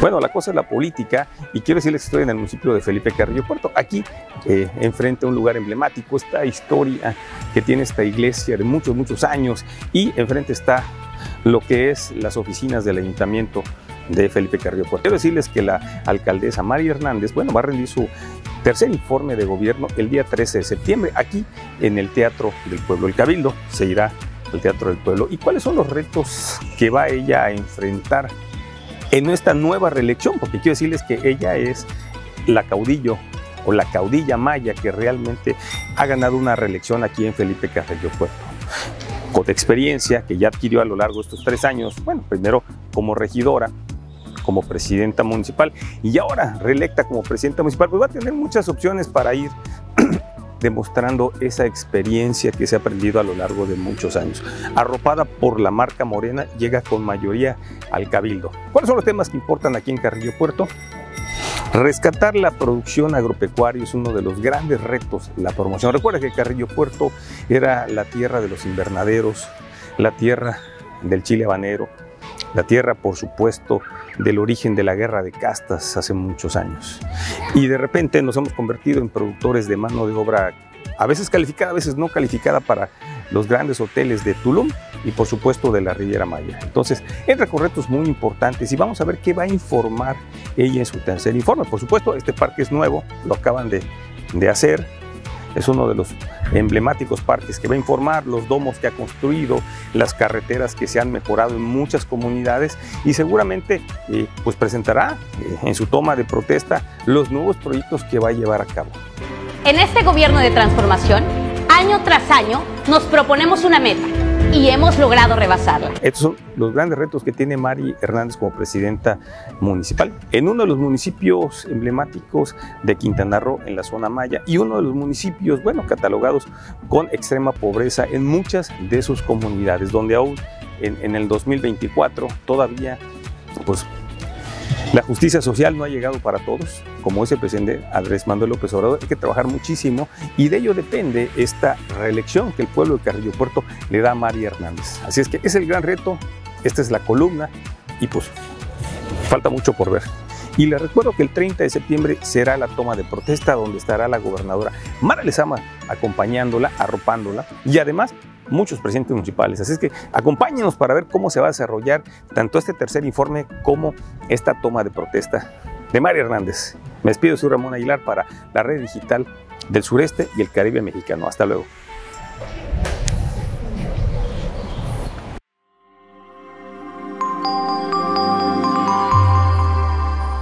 Bueno, la cosa es la política y quiero decirles que estoy en el municipio de Felipe Carrillo Puerto. Aquí, enfrente a un lugar emblemático, esta historia que tiene esta iglesia de muchos años, y enfrente está lo que es las oficinas del ayuntamiento de Felipe Carrillo Puerto. Quiero decirles que la alcaldesa Mari Hernández, bueno, va a rendir su tercer informe de gobierno el día 13 de septiembre, aquí en el Teatro del Pueblo. El Cabildo se irá al Teatro del Pueblo. ¿Y cuáles son los retos que va ella a enfrentar en esta nueva reelección? Porque quiero decirles que ella es la caudillo o la caudilla maya que realmente ha ganado una reelección aquí en Felipe Carrillo Puerto, con experiencia que ya adquirió a lo largo de estos 3 años, bueno, primero como regidora, como presidenta municipal y ahora reelecta como presidenta municipal, pues va a tener muchas opciones para ir demostrando esa experiencia que se ha aprendido a lo largo de muchos años. Arropada por la marca Morena, llega con mayoría al Cabildo. ¿Cuáles son los temas que importan aquí en Carrillo Puerto? Rescatar la producción agropecuaria es uno de los grandes retos, la promoción. Recuerda que Carrillo Puerto era la tierra de los invernaderos, la tierra del chile habanero, la tierra, por supuesto, del origen de la guerra de castas hace muchos años. Y de repente nos hemos convertido en productores de mano de obra, a veces calificada, a veces no calificada, para los grandes hoteles de Tulum y, por supuesto, de la Riviera Maya. Entonces, entra con retos muy importantes y vamos a ver qué va a informar ella en su tercer informe. Por supuesto, este parque es nuevo, lo acaban de hacer. Es uno de los emblemáticos parques que va a informar los domos que ha construido, las carreteras que se han mejorado en muchas comunidades y seguramente pues presentará en su toma de protesta los nuevos proyectos que va a llevar a cabo. En este gobierno de transformación, año tras año, nos proponemos una meta y hemos logrado rebasarla. Estos son los grandes retos que tiene Mari Hernández como presidenta municipal en uno de los municipios emblemáticos de Quintana Roo, en la zona maya, y uno de los municipios, bueno, catalogados con extrema pobreza en muchas de sus comunidades, donde aún en el 2024 todavía, pues, la justicia social no ha llegado para todos, como dice el presidente Andrés Manuel López Obrador. Hay que trabajar muchísimo y de ello depende esta reelección que el pueblo de Carrillo Puerto le da a Mari Hernández. Así es que es el gran reto, esta es la columna y pues falta mucho por ver. Y les recuerdo que el 30 de septiembre será la toma de protesta donde estará la gobernadora Mara Lezama acompañándola, arropándola y además muchos presidentes municipales. Así es que acompáñenos para ver cómo se va a desarrollar tanto este tercer informe como esta toma de protesta de Mari Hernández. Me despido, soy Ramón Aguilar para la red digital del sureste y el Caribe mexicano. Hasta luego.